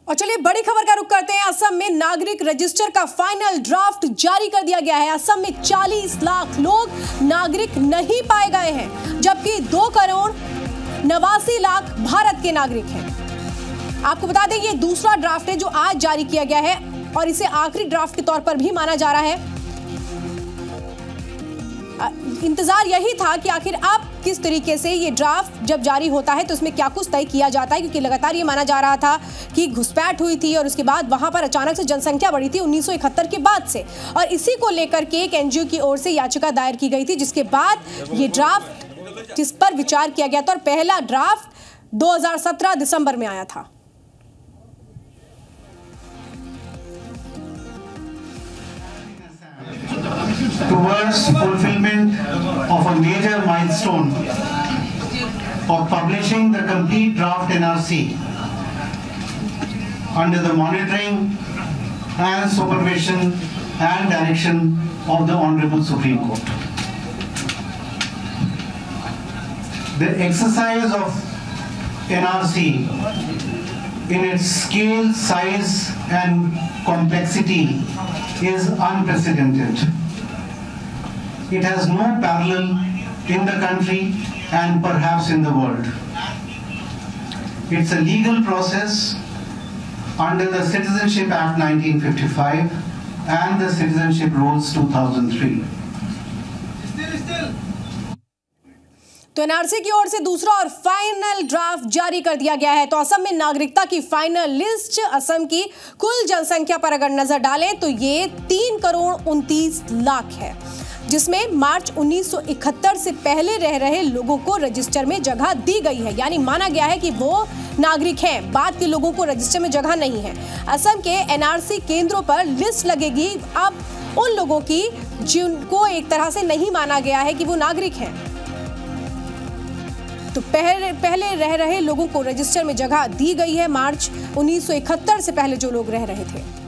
और चलिए बड़ी खबर का रुख करते हैं। असम में नागरिक रजिस्टर का फाइनल ड्राफ्ट जारी कर दिया गया है। असम में 40 लाख लोग नागरिक नहीं पाए गए हैं, जबकि 2 करोड़ 89 लाख भारत के नागरिक हैं। आपको बता दें ये दूसरा ड्राफ्ट है जो आज जारी किया गया है और इसे आखिरी ड्राफ्ट के तौर पर भी माना जा रहा है। इंतजार यही था कि आखिर अब किस तरीके से ये ड्राफ्ट जब जारी होता है तो इसमें क्या कुछ तय किया जाता है, क्योंकि लगातार ये माना जा रहा था कि घुसपैठ हुई थी और उसके बाद वहां पर अचानक से जनसंख्या बढ़ी थी 1971 के बाद से, और इसी को लेकर के एक एनजीओ की ओर से याचिका दायर की गई थी, जिसके बाद ये ड्राफ्ट जिस पर विचार किया गया था और पहला ड्राफ्ट 2017 दिसंबर में आया था। Towards fulfillment of a major milestone of publishing the complete draft NRC under the monitoring and supervision and direction of the Honorable Supreme Court. The exercise of NRC in its scale, size and complexity is unprecedented. It has no parallel in the country and perhaps in the world. It's a legal process under the Citizenship Act 1955 and the Citizenship Rules 2003. तो NRC की ओर से दूसरा और final draft जारी कर दिया गया है। तो असम में नागरिकता की फाइनल लिस्ट असम की कुल जनसंख्या पर अगर नजर डालें तो ये 3 करोड़ 29 लाख है, जिसमें मार्च 1971 से पहले रह रहे लोगों को रजिस्टर में जगह दी गई है। यानी माना गया है कि वो नागरिक हैं, बाद के लोगों को रजिस्टर में जगह नहीं है। असम के एनआरसी केंद्रों पर लिस्ट लगेगी अब उन लोगों की जिनको एक तरह से नहीं माना गया है कि वो नागरिक हैं। तो पहले रह रहे लोगों को रजिस्टर में जगह दी गई है, मार्च 1971 से पहले जो लोग रह रहे थे।